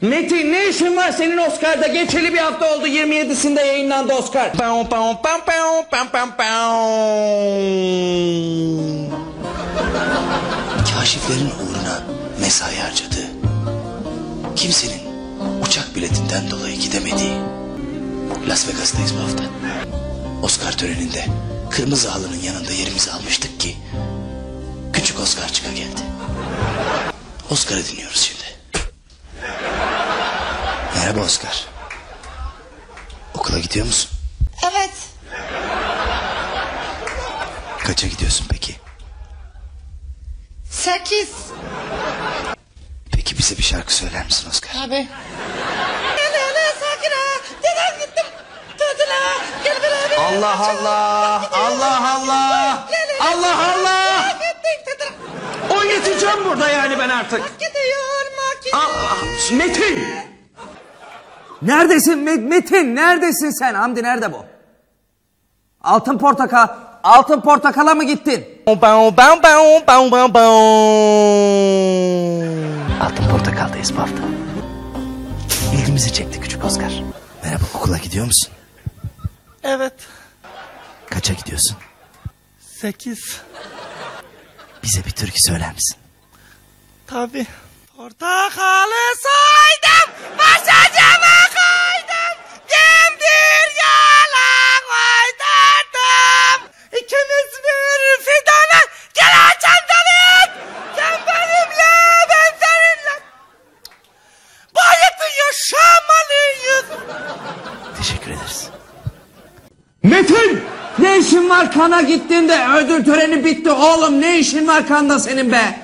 Metin, ne işin var senin Oscar'da? Geçeli bir hafta oldu, 27'sinde yayınlandı Oscar. Kaşiflerin uğruna mesai harcadığı, kimsenin uçak biletinden dolayı gidemediği Las Vegas'tayız bu hafta. Oscar töreninde kırmızı halının yanında yerimizi almıştık ki küçük Oscar çıka geldi. Oscar'ı dinliyoruz şimdi. Merhaba Oscar. Okula gidiyor musun? Evet. Kaça gidiyorsun peki? 8. Peki bize bir şarkı söyler misin Oscar? Abi. Allah Allah, Allah Allah, Allah Allah. Oynatacağım burada yani ben artık. Metin. Neredesin Metin? Neredesin sen? Hamdi nerede bu? Altın portakal. Altın portakala mı gittin? Altın Portakal'dayız bu hafta. İlgimizi çekti küçük Oscar. Merhaba, okula gidiyor musun? Evet. Kaça gidiyorsun? 8. Bize bir türkü söyler misin? Tabii. Portakalı soydum, başacama koydum, demdir yalan oynadım. İkimiz bir fidana, gel açan dalık. Sen benimle, ben seninle. Bu hayatı yaşamalıyız. Teşekkür ederiz. Metin! Ne işin var kana gittiğinde? Ödül töreni bitti oğlum. Ne işin var kanda senin be?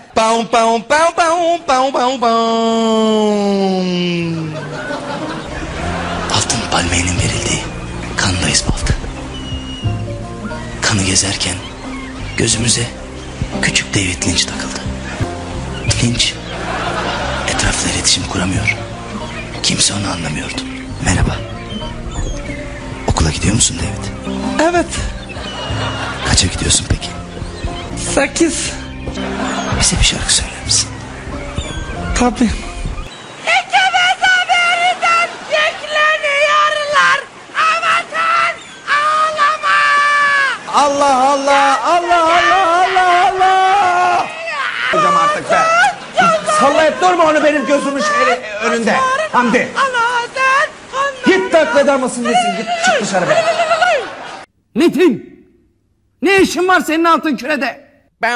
Altın palmiyenin verildiği kandayız bu hafta. Kanı gezerken gözümüze küçük David Lynch takıldı. Lynch etrafla iletişim kuramıyor. Kimse onu anlamıyordu. Merhaba. Okula gidiyor musun David? Evet. Kaça gidiyorsun peki? 8. Bize bir şarkı söyler misin? Tabii. İkimiz birden yükleniyorlar. Ama sen ağlama. Allah Allah, Allah Allah, Allah Allah. Hocam artık be. Sallayıp durma onu benim gözümün önünde. Hamdi. Ana sen. Git takleder mısın desin. Git çık dışarı be. Metin. Ne işin var senin altın kürede?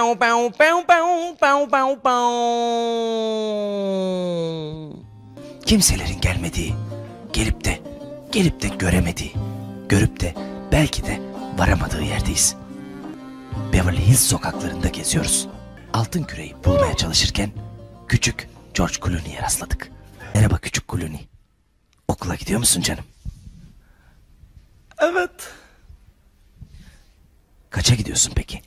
Kimselerin gelmediği, gelip de göremediği, görüp de belki de varamadığı yerdeyiz. Beverly Hills sokaklarında geziyoruz. Altın küreyi bulmaya çalışırken küçük George Clooney'e rastladık. Merhaba küçük Clooney. Okula gidiyor musun canım? Evet. Kaça gidiyorsun peki?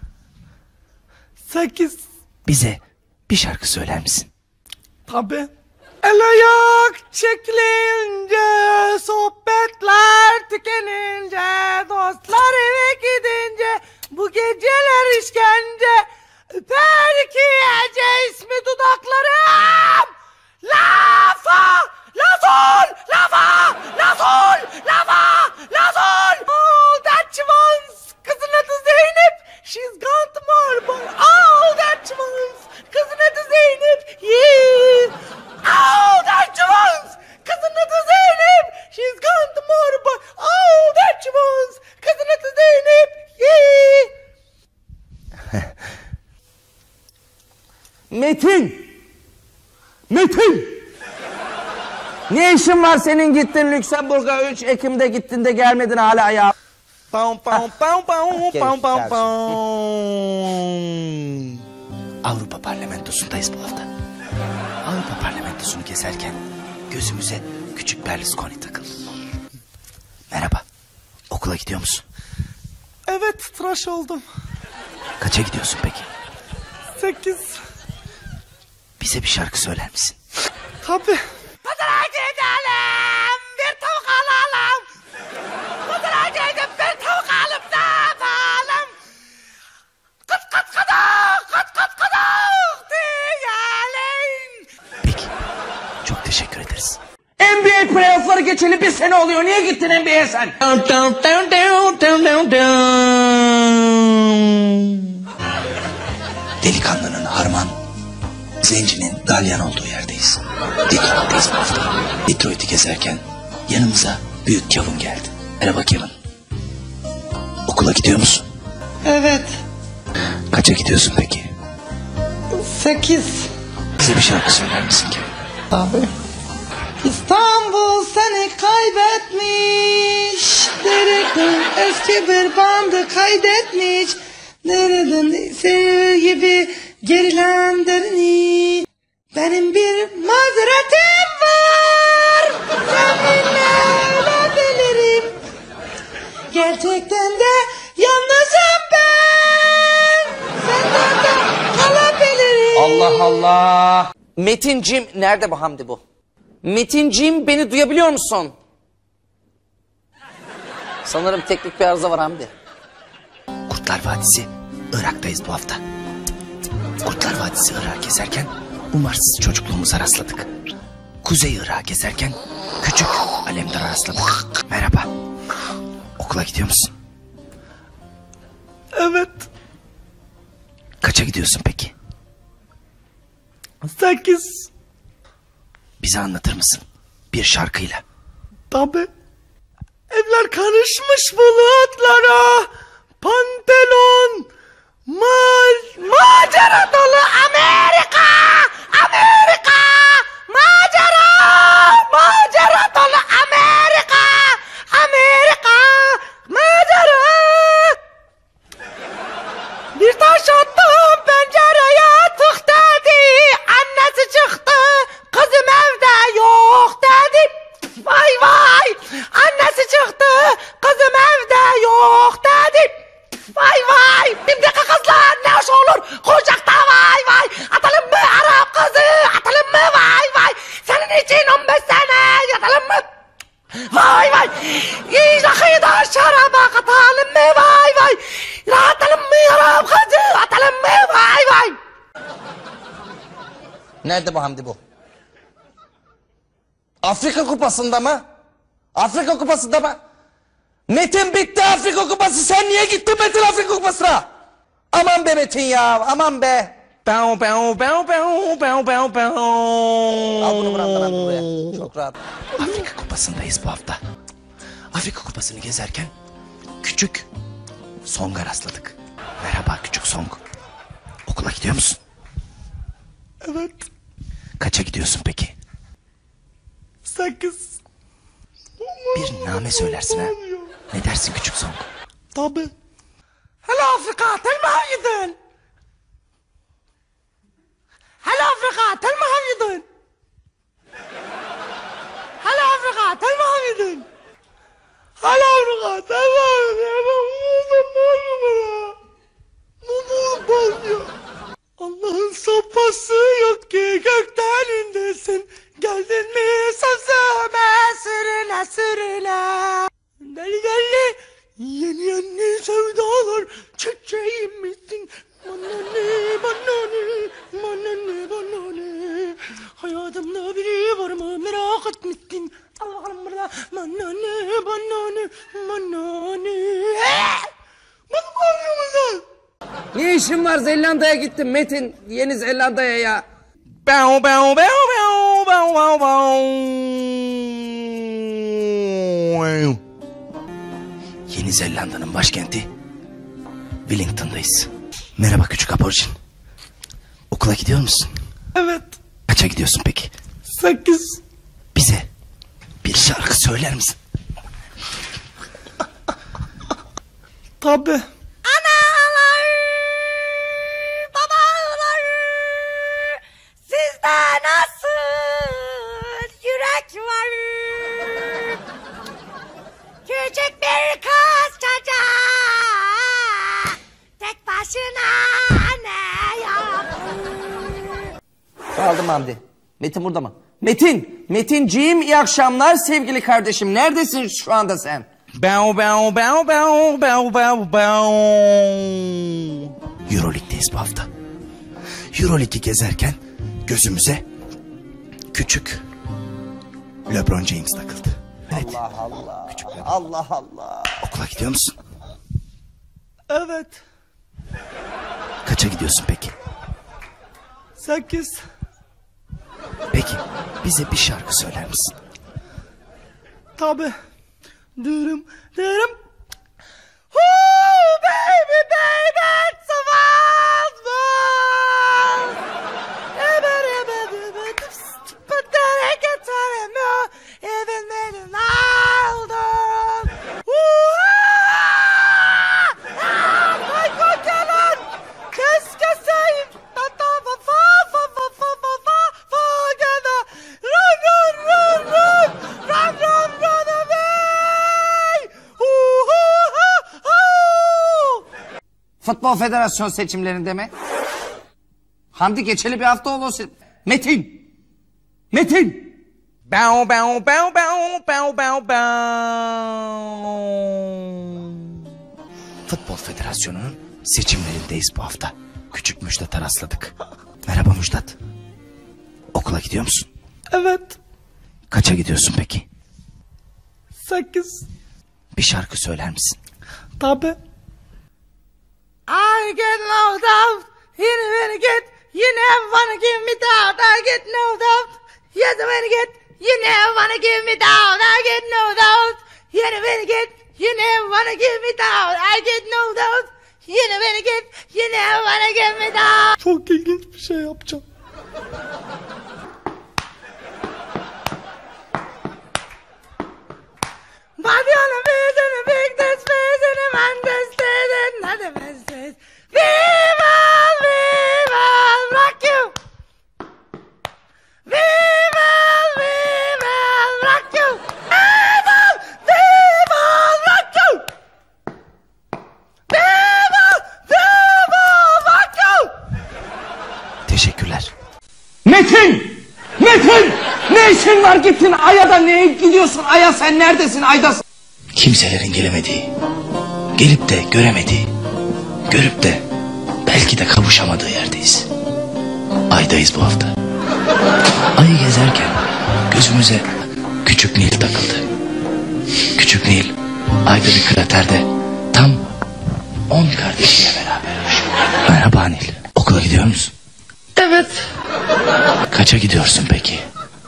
8. Bize bir şarkı söyler misin? Tabii. El ayak çekilince, sohbetler tükenince, dostlar eve gidince, bu geceler işkence, öper ki ece ismi dudaklarım. Lafa, la sol, lafa, la sol, lafa, la sol. Oh, that she wants, kızın adı Zeynep, she's got more boy. Oh, that she wants, kızın adı Zeynep, yeah. Oh, that she wants, kızın adı Zeynep, she's got more boy. Oh, that she wants, kızın adı Zeynep, yeah. Metin. Metin. Ne işin var senin gittin Lüksemburg'a 3 Ekim'de gittin de gelmedin hala ya. Avrupa Parlamentosu'ndayız bu hafta. Avrupa Parlamentosu'nu gezerken gözümüze küçük Berlusconi takıldı. Merhaba. Okula gidiyor musun? Evet, tıraş oldum. Kaça gidiyorsun peki? 8. Bize bir şarkı söyler misin? Tabii. Pazara gidelim, bir tavuk alalım. Pazara gidip bir tavuk alıp ne yapalım? Kıt kıt kıdık, kıt kıt kıdık diyelim. Peki. Çok teşekkür ederim. NBA playoff'ları geçeli bir sene oluyor. Niye gittin NBA'ye sen? Delikanlının harman, zencinin dalyan olduğu yerdeyiz. Detroit'teyiz bu hafta. Detroit'i gezerken yanımıza büyük Kevin geldi. Merhaba Kevin. Okula gidiyor musun? Evet. Kaça gidiyorsun peki? 8. Bize bir şarkı söyler misin Kevin? Tabii. İstanbul seni kaybetmiş. Dereden eski bir bandı kaydetmiş. Nereden seni gibi gerilen derini. Benim bir mazeretim var. Seninle ölebilirim. Gerçekten de yalnızım ben. Senden de kalabilirim. Allah Allah. Metincim nerede bu Hamdi bu? Metincim beni duyabiliyor musun? Sanırım teknik bir arıza var Hamdi. Kurtlar Vadisi, Irak'tayız bu hafta. Kurtlar Vadisi Irak'ı gezerken umarsız çocukluğumuza rastladık. Kuzey Irak'ı gezerken küçük Alemdar'a rastladık. Merhaba. Okula gidiyor musun? Evet. Kaça gidiyorsun peki? 8. Bize anlatır mısın? Bir şarkıyla. Tabii. Evler karışmış bulutlara. Pantolon. Macera dolu Amerika. Amerika. Macera. Macera dolu Amerika. Amerika. Macera. Bir taş attım pencereye tık dedi. Annesi çıktı. Kızım evde yok dedi. Vay vay. Annesi çıktı. Kızım evde yok dedi. Vay vay. Şimdiki kızlar ne hoş olur. Kucakta vay vay. Atalım mı Arap kızı? Atalım mı vay vay. Senin için 15 sene yatalım mı? Vay vay. İyi da şaraba katalım mı vay vay. Atalım mı Arap kızı? Atalım mı vay vay. Nerede bu Hamdi bu? Afrika Kupası'nda mı? Afrika Kupası'nda mı? Metin bitti Afrika Kupası. Sen niye gittin Metin Afrika Kupası'na? Aman be Metin ya, aman be. Al bunu bırak lan buraya. Çok rahat. Afrika Kupası'ndayız bu hafta. Afrika Kupası'nı gezerken küçük Song'a rastladık. Merhaba küçük Song. Okula gidiyor musun? Evet. Kaça gidiyorsun peki? 8. Bir name söylersin ha. Ne dersin küçük Song? Tabii. Hello Afrika, tell me how you doing? Hello Afrika, tell me how you doing? Hello Afrika, tell me how you doing? Hello Afrika, tell me how you doing? Allah'ın sopası yok ki gökten indesin. Geldin mi sözüme sürüne sürüne. Deli deli yeni yeni sevdalar çiçeğim misin? Manane manane manane manane. Hayatımda biri var mı merak etmişsin. Al bakalım burada manane manane manane. Bana bağırıyor musun? Ne işin var Zelanda'ya gittin Metin? Yeni Zelanda'ya ya. Yeni Zelanda'nın başkenti Wellington'dayız. Merhaba küçük aborjin. Okula gidiyor musun? Evet. Kaça gidiyorsun peki? 8. Bize bir şarkı söyler misin? Tabii. Analar, babalar, sizde nasıl yürek var? Küçük bir kız çocuğa tek başına ne yapar? Aldım Hamdi. Metin burada mı? Metin! Metinciğim iyi akşamlar sevgili kardeşim. Neredesin şu anda sen? Euroleague'deyiz bu hafta. Euroleague'i gezerken gözümüze küçük LeBron James takıldı. Evet. Allah Allah. Küçük bebek. Allah Allah. Okula gidiyor musun? Evet. Kaça gidiyorsun peki? 8. Peki bize bir şarkı söyler misin? Tabi. Dırım dırım. Ooh, baby, baby, it's a wild world. But then I can tell him no, even when I'm older. Ooh, my God, Canon. Keşke sayayım. Run, run, run, run. Run, run, run away. Ooh, Futbol Federasyon seçimlerinde mi? Hamdi geçeli bir hafta oldu. Metin! Metin! Bow, bow, bow, bow, bow, bow, bow. Futbol Federasyonu'nun seçimlerindeyiz bu hafta. Küçük Müjdat'a rastladık. Merhaba Müjdat. Okula gidiyor musun? Evet. Kaça gidiyorsun peki? 8. Bir şarkı söyler misin? Tabi. I get no doubt. You never get. You never wanna give me doubt. I get no doubt. You never get. You never wanna give me doubt. I get no doubt. You never get. You never wanna give me doubt. I get no doubt. You never get. You never wanna give me doubt. Çok ilginç bir şey yapacağım. Body on a bed and a big dead space and a man that's dead and another man's dead. We will rock you. We will rock you. We will rock you. We will rock you. Teşekkürler. Metin! Metin! Ne işin var gittin Ay'a da neye gidiyorsun Ay'a sen neredesin Ay'dasın? Kimselerin gelemediği, gelip de göremediği, görüp de belki de kavuşamadığı yerdeyiz. Ay'dayız bu hafta. Ay'ı gezerken gözümüze Küçük Nil takıldı. Küçük Nil Ay'da bir kraterde tam 10 kardeşiyle beraber yaşıyor. Merhaba Nil. Okula gidiyor musun? Evet. Kaça gidiyorsun peki?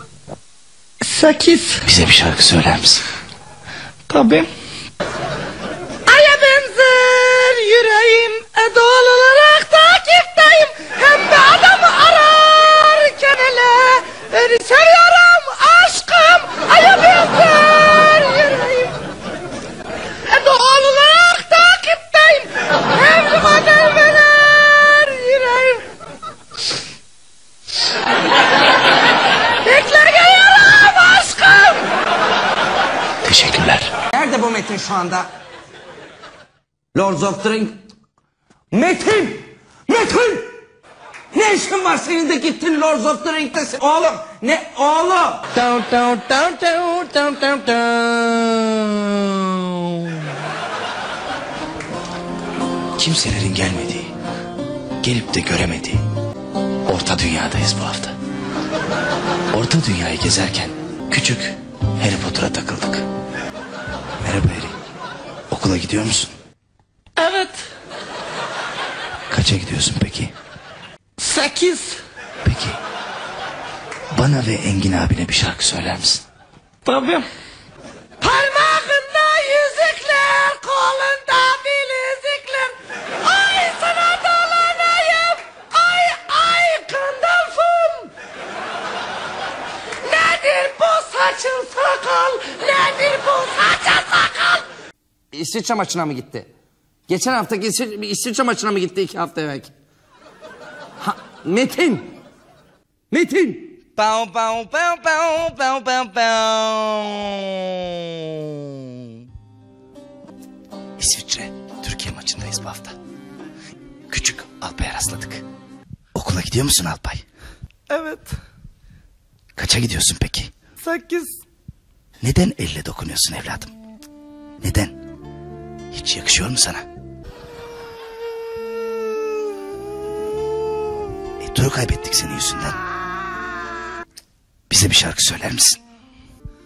8. Bize bir şarkı söyler misin? Tabii. Aya benzer yüreğim doğal olarak takipteyim. Hem de adamı ararken hele beni seviyorum aşkım. Aya benzer yüreğim doğal olarak takipteyim. Hem de adamı verer yüreğim. Bekle geliyorum aşkım. Teşekkürler. Nerede bu Metin şu anda? Lords of the Ring. Metin! Metin! Ne işin var senin de gittin Lords of the Ring'desin. Oğlum ne oğlum? Down, down, down, down, down, down, down. Kimselerin gelmediği, gelip de göremediği Orta Dünya'dayız bu hafta. Orta Dünya'yı gezerken küçük Harry Potter'a takıldık. Merhaba Harry. Okula gidiyor musun? Evet. Kaça gidiyorsun peki? 8. Peki bana ve Engin abine bir şarkı söyler misin? Tabii. Parmağında yüzükler, kolunda bilezikler. Ay sana dolanayım. Ay ay Gandalf'ım. Nedir bu saçın sakal? Nedir bu saçın sakal? İsviçre maçına mı gitti? Geçen hafta İsviçre maçına mı gitti 2 hafta evvel? Metin! Metin! Bow bow bow bow bow bow bow. İsviçre, Türkiye maçındayız bu hafta. Küçük Alpay'a rastladık. Okula gidiyor musun Alpay? Evet. Kaça gidiyorsun peki? 8. Neden elle dokunuyorsun evladım? Neden? Hiç yakışıyor mu sana? Duru kaybettik senin yüzünden. Bize bir şarkı söyler misin?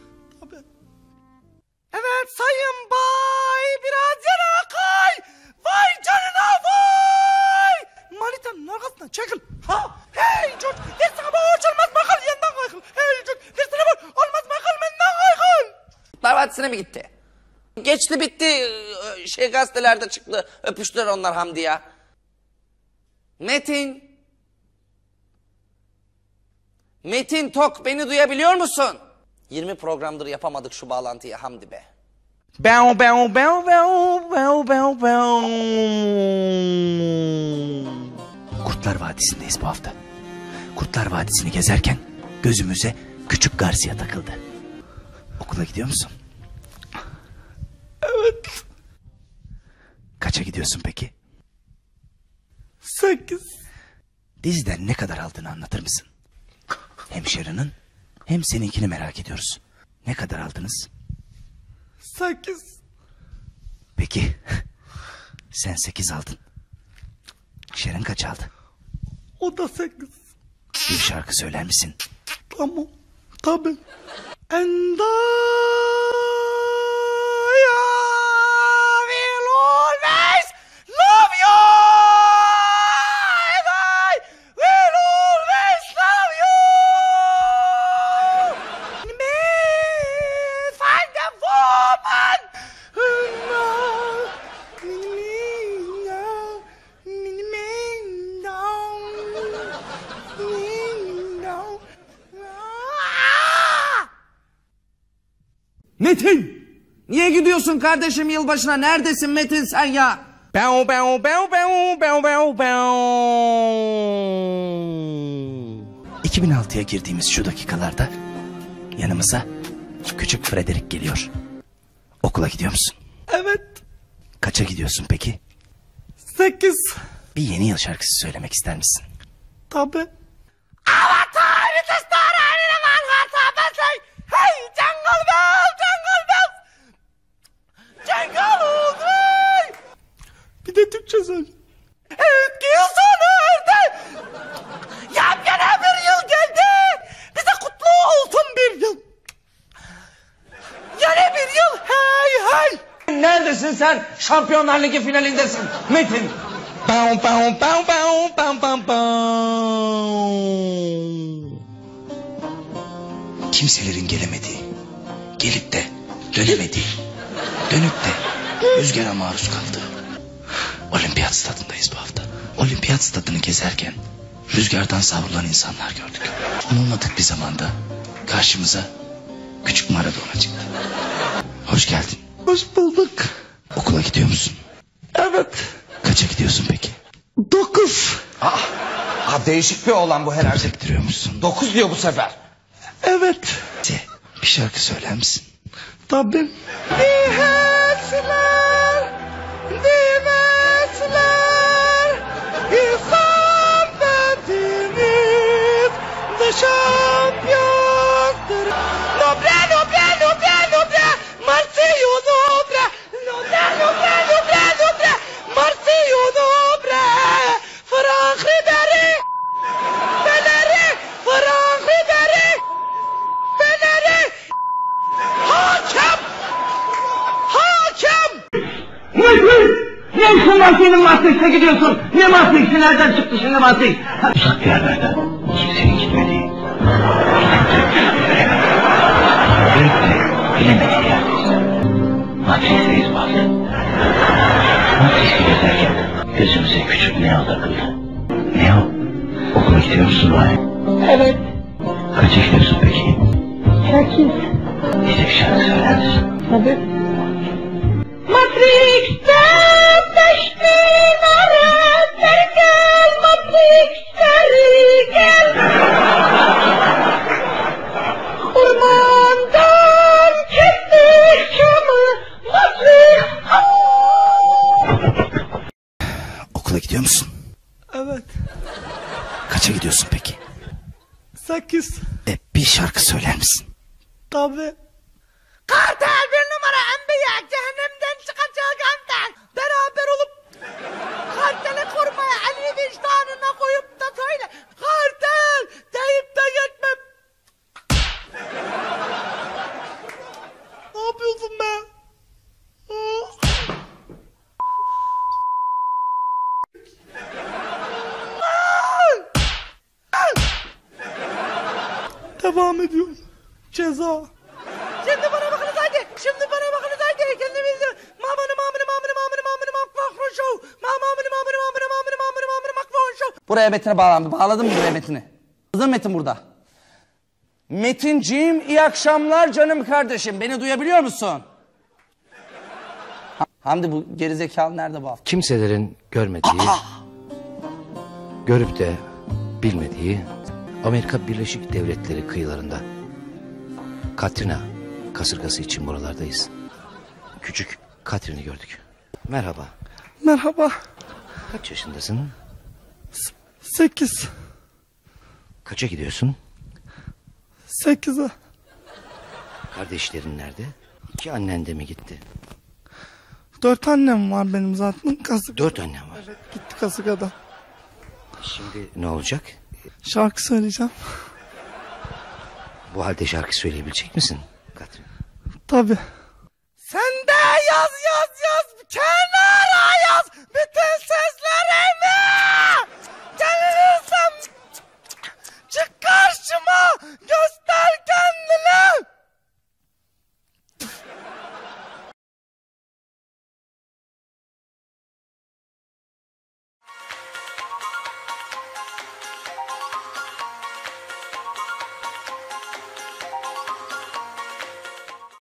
Vadisi'ne mi gitti? Geçti bitti, gazetelerde çıktı, öpüştüler onlar Hamdi ya. Metin Tok, beni duyabiliyor musun? 20 programdır yapamadık şu bağlantıyı Hamdi be. Kurtlar Vadisi'ndeyiz bu hafta. Kurtlar Vadisi'ni gezerken gözümüze küçük Garcia takıldı. Okula gidiyor musun? Evet. Kaça gidiyorsun peki? 8. Diziden ne kadar aldığını anlatır mısın? Hem Sharon'ın hem seninkini merak ediyoruz. Ne kadar aldınız? 8. Peki sen 8 aldın. Sharon kaç aldı? O da 8. Bir şarkı söyler misin? Tamam. Tabii. And I will always love you. And I will always love you. Me find a woman. Metin! Niye gidiyorsun kardeşim yılbaşına? Neredesin Metin sen ya? 2006'ya girdiğimiz şu dakikalarda yanımıza küçük Frederick geliyor. Okula gidiyor musun? Evet. Kaça gidiyorsun peki? 8. Bir yeni yıl şarkısı söylemek ister misin? Tabii. Avatar, it's a star, hey, jungle bells, jungle bells. Jungle all day. Bir de Türkçe söyle. Eski yıl sona erdi. Yepyeni bir yıl geldi. Bize kutlu olsun bir yıl. Yeni bir yıl, hey hey. Neredesin sen? Şampiyonlar Ligi finalindesin Metin. Kimselerin gelemediği, gelip de dönemediği, dönüp de rüzgara maruz kaldığı olimpiyat stadındayız bu hafta. Olimpiyat stadını gezerken rüzgardan savrulan insanlar gördük. Umulmadık bir zamanda karşımıza küçük Maradona çıktı. Hoş geldin. Hoş bulduk. Okula gidiyor musun? Evet. Kaça gidiyorsun peki? 9. Değişik bir oğlan bu herhalde. Sektiriyor musun? 9 diyor bu sefer. Evet. Bir şarkı söyler misin? Tabii. Diyemezler, diyemezler. İnsan bedeniz de şampiyondur. Nobre, nobre, nobre, nobre. Marsillo nobre. Nobre, nobre, nobre, nobre. Marsillo nobre. Franck Ribéry. Fener'i. Franck Ribéry. Fener'i. Hakem! Hakem! Ne işin var senin Maastricht'e gidiyorsun? Ne Maastricht'i, nereden çıktı şimdi Maastricht? Uzak bir yerlerden kimsenin gitmediği, bilemediği yerdeyiz. Maastricht'teyiz bu hafta. Maastricht'i gezerken gözümüze küçük Neo takıldı. Neo, okula gidiyor musun Ryan? Evet. Kaça gidiyorsun peki? 8. Bize bir şarkı söyler misin? Tabii. Matrix'te peştin aratır gel, Matrix'te gel. Ormandan kestik çamı, Matrix. Okula gidiyor musun? Evet. Kaça gidiyorsun peki? 8. Bir şarkı söyler misin? Tabii. Kartel bir numara enbiya cehennemden çıkacak andan. Beraber olup karteli korumaya elini vicdanına koyup da söyle. Kartel deyip de geçmem. Ne yapıyorsun be? Devam ediyorum. Ceza. Şimdi bana bakınız hadi. Şimdi Buraya Metin'e bağlan. Bağladın mı buraya Metin'i? Hazır Metin burada. Metinciğim iyi akşamlar canım kardeşim. Beni duyabiliyor musun? Hamdi bu gerizekalı nerede bu hafta? Kimselerin görmediği, görüp de bilmediği Amerika Birleşik Devletleri kıyılarında Katrina kasırgası için buralardayız. Küçük Katrin'i gördük. Merhaba. Merhaba. Kaç yaşındasın? 8. Kaça gidiyorsun? 8'e. Kardeşlerin nerede? 2 annen de mi gitti? 4 annem var benim zaten. 4 annen var. Gitti Kasıka'da. Şimdi ne olacak? Şarkı söyleyeceğim. Bu halde şarkı söyleyebilecek misin Katrin? Tabii. Sen de yaz, kenara yaz. Bütün sözler